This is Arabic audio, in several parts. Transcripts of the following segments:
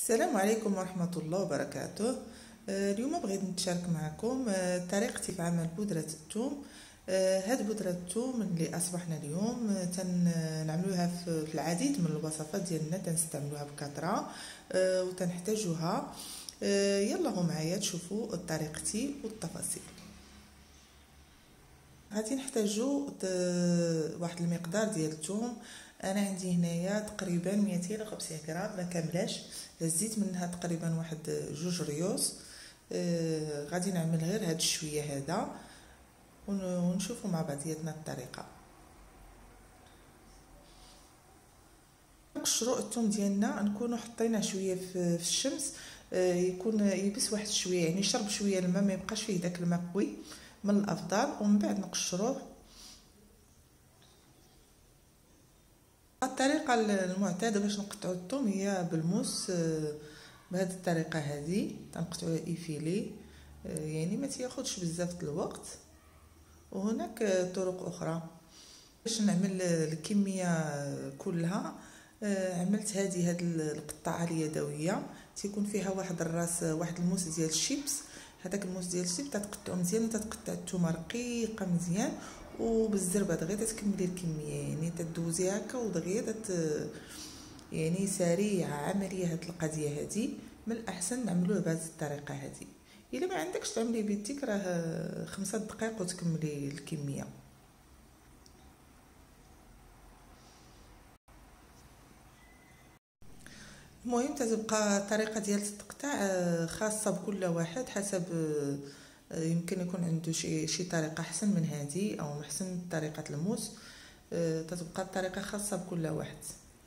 السلام عليكم ورحمة الله وبركاته. اليوم بغيت نتشارك معكم طريقتي في عمل بودرة الثوم. هاد بودرة الثوم اللي اصبحنا اليوم تنعملوها في العديد من الوصفات ديالنا، تنستعملوها بكثرة وتنحتاجوها. يلا هو معايا تشوفوا طريقتي والتفاصيل. غادي نحتاجو واحد المقدار ديال الثوم. انا عندي هنايا تقريبا 250 غرام، ما كاملاش، هزيت منها تقريبا واحد 2 ريوس. غادي نعمل غير هاد الشويه هذا ونشوفوا مع بعضياتنا الطريقه. نقشروا الثوم ديالنا، نكونوا حطيناه شويه في الشمس، يكون يبس واحد شويه، يعني يشرب شويه الماء، ما يبقاش فيه داك الماء قوي من الافضل، ومن بعد نقشروه. الطريقه المعتاده باش نقطعوا الثوم هي بالموس، بهذه الطريقه هذه تنقطعوه ايفيلي، يعني ما تياخذش بزاف الوقت. وهناك طرق اخرى باش نعمل الكميه كلها. عملت هاد القطاعه اليدويه، تيكون فيها واحد الراس، واحد الموس ديال الشيبس. هذاك الموس ديال الشيبس تتقطعو مزيان، تتقطع الثومه رقيقه مزيان، وبالزربه دغيا تكملي الكميه، يعني تدوزي هكا ودغيا يعني سريعه عمليه. هاد القضيه هذه من الاحسن نعملوه بهذه الطريقه هذه. الا ما عندكش تعملي بيديك، راه 5 دقائق وتكملي الكميه. المهم تتبقى الطريقه ديال التقطاع خاصه بكل واحد حسب، يمكن يكون عنده شي طريقه احسن من هذه او احسن طريقه الموس. تتبقى الطريقه خاصه بكل واحد.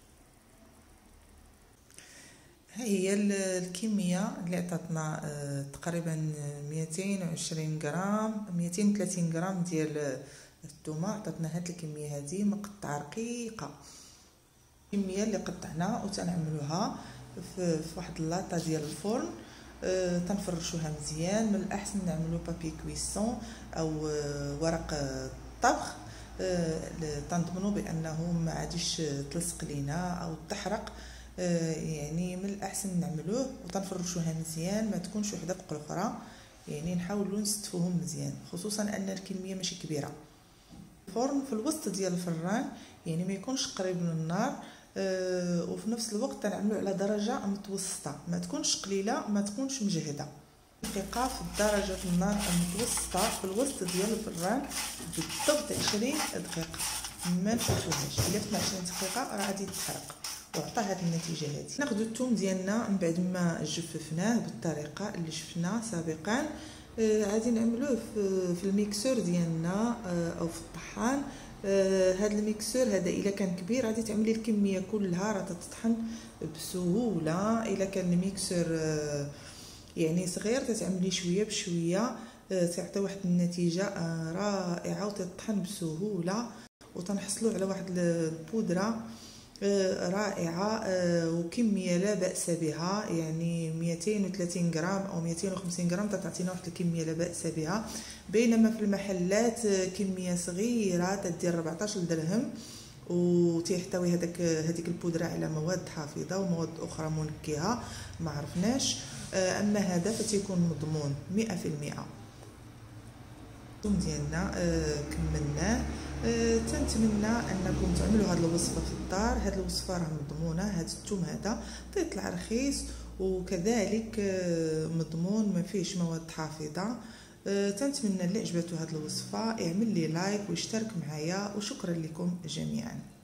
ها هي الكميه اللي عطاتنا تقريبا 220 غرام 230 غرام ديال الثومه. عطاتنا هاد الكميه هذه مقطعه رقيقه، الكميه اللي قطعنا وتنعملوها في واحد اللاطه ديال الفرن. تنفرشوها مزيان، من الاحسن نعملو بابي كويسون او ورق الطبخ، تنضمنوا بانه ما عادش تلصق لينا او تحرق. يعني من الاحسن نعملوه وتنفرشوها مزيان، ما تكونش وحده فوق الاخرى، يعني نحاولوا نستفوهم مزيان، خصوصا ان الكميه ماشي كبيره. الفرن في الوسط ديال الفران، يعني ما يكونش قريب من النار، وفي نفس الوقت تنعملوا على درجه متوسطه، ما تكونش قليله ما تكونش مجهده. دقيقه في درجه النار المتوسطه في الوسط ديال الفران، بالضبط 20 دقيقه، ما نفوتوهاش. الا فاتنا 20 دقيقه راه غادي تحرق وعطى هذه النتيجه هذه. ناخذ الثوم ديالنا من بعد ما جففناه بالطريقه اللي شفنا سابقا، غادي نعملوه في الميكسور ديالنا او في الطحان. هذا الميكسور هذا الا كان كبير غادي تعملي الكميه كلها، راه تطحن بسهوله. الا كان الميكسور يعني صغير تتعملي شويه بشويه، تعطي واحد النتيجه رائعه وتطحن بسهوله، وتنحصلوا على واحد البودره رائعه وكميه لا باس بها. يعني 230 غرام او 250 غرام تعطينا واحد الكميه لا باس بها، بينما في المحلات كميه صغيره تدير 14 درهم، وتيحتوي هذيك البودره على مواد حافظه ومواد اخرى منكهه ما عرفناش. اما هذا فتيكون مضمون 100%. الثوم ديالنا كملناه. تنتمنى انكم تعملوا هذه الوصفه في الدار. هذه الوصفه راه مضمونه، هذا الثوم هذا تيطلع رخيص وكذلك مضمون، ما فيهش مواد حافظه. تنتمنى اللي عجبته هذه الوصفه يعمل لي لايك ويشترك معايا، وشكرا لكم جميعا.